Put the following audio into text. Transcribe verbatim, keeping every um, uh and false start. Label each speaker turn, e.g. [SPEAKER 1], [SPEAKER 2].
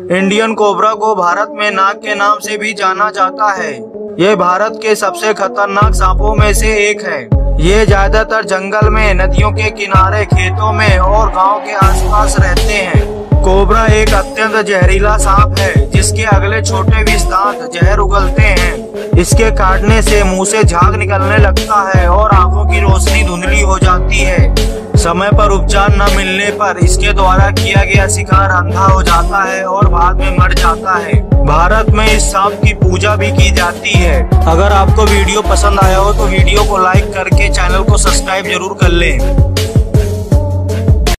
[SPEAKER 1] Indian cobra को भारत में नाग के नाम से भी जाना जाता है। ये भारत के सबसे खतरनाक सांपों में से एक है। ये ज्यादातर जंगल में, नदियों के किनारे, खेतों में और गांव के आसपास रहते हैं। कोबरा एक अत्यंत जहरीला सांप है जिसके अगले छोटे विष दांत जहर उगलते हैं। इसके काटने से मुंह से झाग निकलने लगता है और आंखों की रोशनी धुंधली हो जाती है। समय पर उपचार न मिलने पर इसके द्वारा किया गया शिकार अंधा हो जाता है और बाद में मर जाता है। भारत में इस सांप की पूजा भी की जाती है। अगर आपको वीडियो पसंद आया हो तो वीडियो को लाइक करके चैनल को सब्सक्राइब जरूर कर लें।